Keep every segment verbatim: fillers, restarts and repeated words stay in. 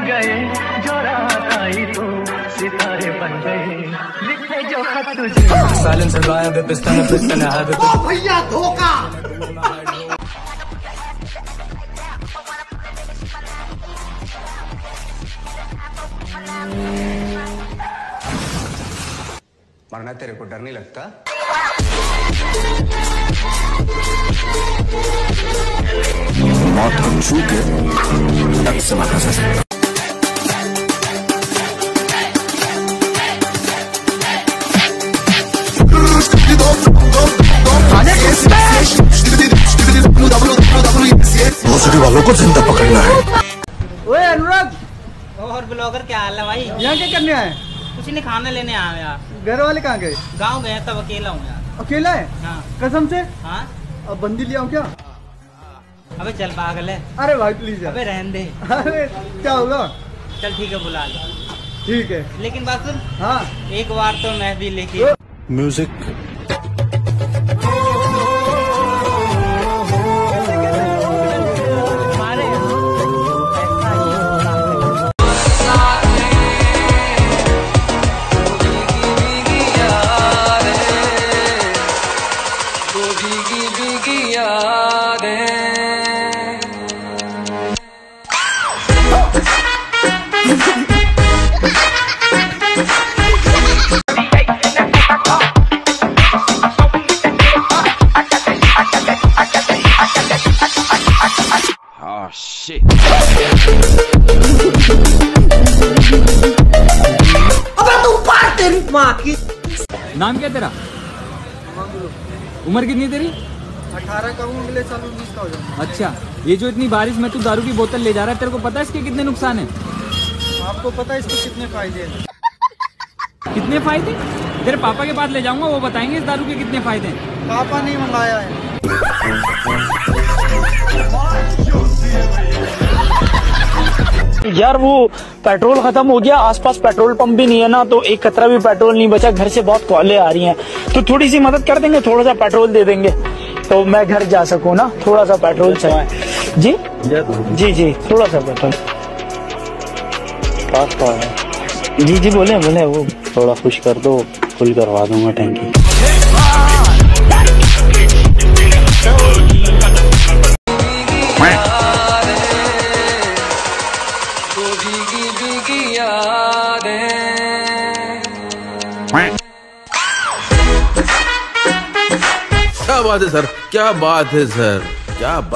गए जो रात आई तो सितारे बन गए लिखे जो खत तुझे साइलेंसर गायब है पिस्टन पिस्टन है ओ भैया धोखा मरना तेरे को डर नहीं लगता? मौत को छू के तब से मरना सकता। भोसड़ी वालों को जिंदा पकड़ना है। ओए अनुराग और ब्लॉगर क्या हाल है भाई? यहाँ क्या करने आए? कुछ नहीं, खाना लेने आया यार। घर वाले कहाँ गए? गांव गए, तब अकेला हूँ यार। अकेला है? हाँ। कसम से? हाँ। अब बंदी ले आऊँ क्या? अबे चल पागल है। अरे भाई प्लीज। अबे रहने दे। अरे क्या होगा? चल ठीक है, बुला ले। ठीक है, लेकिन बात सुन। हाँ एक बार तो मैं भी लेके म्यूजिक Oh shit. अबे तू पार तेरी माँ की। नाम क्या तेरा? उम्र कितनी तेरी? अठारह का हूँ, अगले साल उन्नीस का हो जाऊंगा। अच्छा, ये जो इतनी बारिश में तू दारू की बोतल ले जा रहा है, तेरे को पता है इसके कितने नुकसान हैं? आपको पता है इसके कितने फायदे हैं? कितने फायदे? तेरे पापा के पास ले जाऊंगा, वो बताएंगे इस दारू के कितने फायदे हैं। पापा ने मंगाया है। यार वो पेट्रोल खत्म हो गया, आसपास पेट्रोल पंप भी नहीं है ना, तो एक कतरा भी पेट्रोल नहीं बचा। घर से बहुत कॉलें आ रही हैं, तो थोड़ी सी मदद कर देंगे, थोड़ा सा पेट्रोल दे देंगे तो मैं घर जा सकूँ ना। थोड़ा सा पेट्रोल चाहिए। जी जी जी थोड़ा सा पेट्रोल पास तो है। जी जी बोले बोले वो थोड़ा खुश कर दो, फुल करवा दूंगा टैंकी। क्या बात है सर, क्या बात है सर, क्या बात।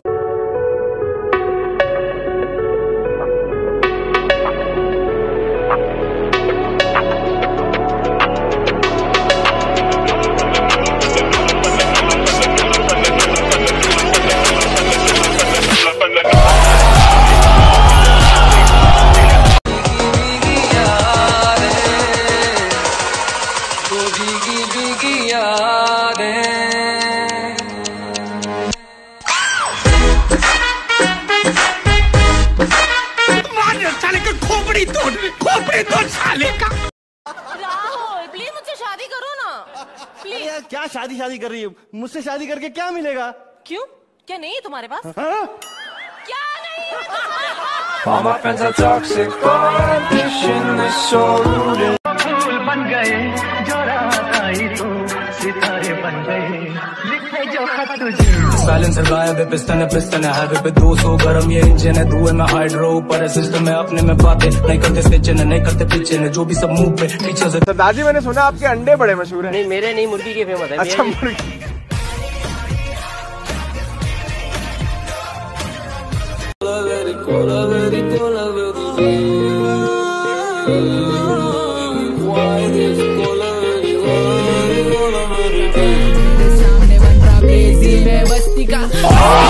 खोपड़ी तोड़ खोपड़ी तोड़ साले का। राहुल प्लीज मुझसे शादी करो ना प्लीज। यार क्या शादी शादी कर रही है? मुझसे शादी करके क्या मिलेगा? क्यों, क्या नहीं है तुम्हारे पास? हाँ? क्या नहीं है? All my friends are toxic, but ambition is so rooted. फूल बन गए जो रात आई तो सितारे बन गए लिखे जो खत तुझे साइलेंसर गायब है पिस्टन है पिस्टन है हाईवे पे दो सौ गरम ये इंजन है धुएं में हाइड्रो ऊपर है सिस्टम है अपने में बातें नहीं करते स्टिचन है नहीं करते पीछे ने जो भी सब मुंह पे पीछे से। दादी मैंने सुना आपके अंडे बड़े मशहूर हैं। नहीं मेरे नहीं, मुर्गी के फेमस है। अच्छा मुर्गी। सामने बन रहा बेसी में बस्ती का